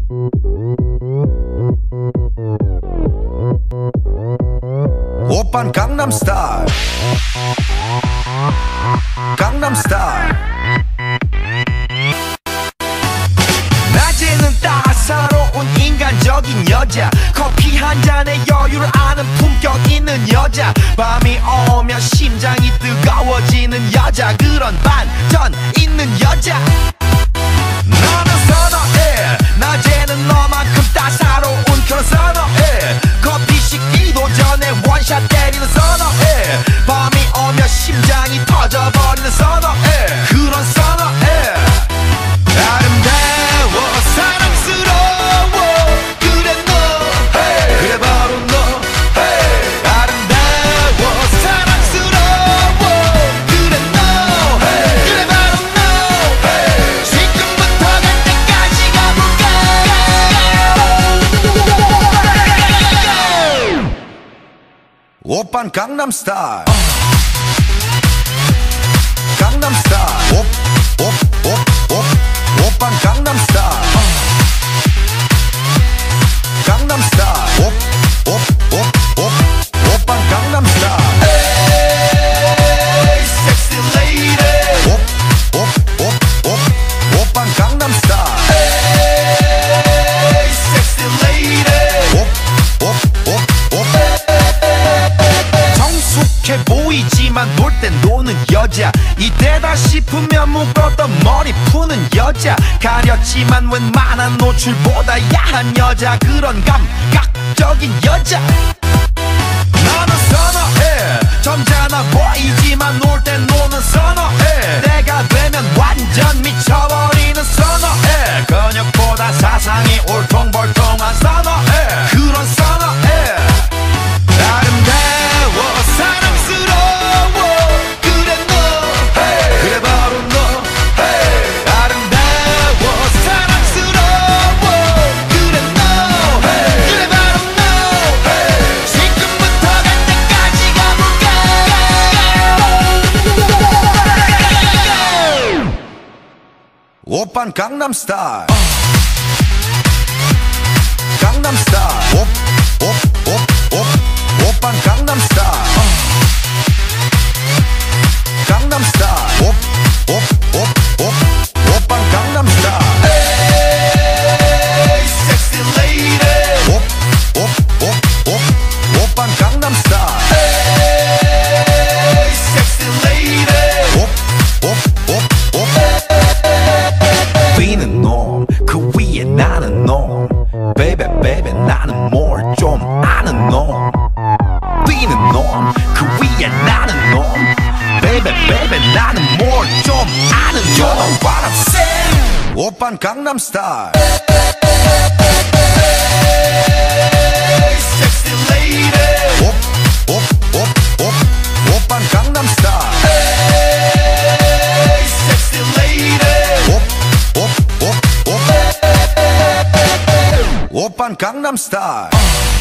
오빤 강남스타일 강남스타일 낮에는 따사로운 인간적인 여자 커피 한 잔에 여유를 아는 품격 있는 여자 밤이 오면 심장이 뜨거워지는 여자 그런 반전 있는 여자 너는 선호해 낮에는 너만큼 따사로운 그런 선호해 커피 식기도 전에 원샷 때리는 선호해 밤이 오면 심장이 터져버리는 선호해 그런 선호해 아름다워 사랑스러워 그래 너 hey. 그래 바로 너 hey. 아름다워 사랑스러워 그래 너 hey. 그래 바로 너 hey. 지금부터 갈 때까지 가볼까 오빤 강남스타일 강남스타일 오빤 강남스타일 강남스타일 오빤 강남스타일 에이 섹시 레이디 오빤 강남스타일 에이 섹시 레이디 성숙해 보이지만 놀 땐 노는 여자 이때다 싶으면 묶었던 머리 푸는 여자 가렸지만 웬만한 노출보다 야한 여자 그런 감각적인 여자 나는 선호해 점잖아 보이지만 놀 땐 노는 선호해 내가 되면 완전 미쳐버리는 선호해 근육보다 사상이 울퉁불퉁한 선호해 그런 선호해 아름다워 사랑스러워 그래 너 hey. 그래 바로 너 hey. 아름다워 사랑스러워 그래 너 hey. 그래 바로 너 hey. 지금부터 갈 때까지 가볼까 오빤 강남스타일 강남스타일 오빤 강남스타일 강남스타일 오빤 강남스타일 에이 섹시 레이디 오빤 강남스타일 에이 섹시 레이디 B는 놈 그 위에 나는 놈 Baby baby 나는 뭘 좀 아는 놈 B는 놈 그 위에 나는 놈 Baby baby 나는 뭘 좀 아는 놈 You know what I'm saying 오빤 강남스타일 Sexy lady 오빤 강남스타일 Sexy lady 오빤 강남스타일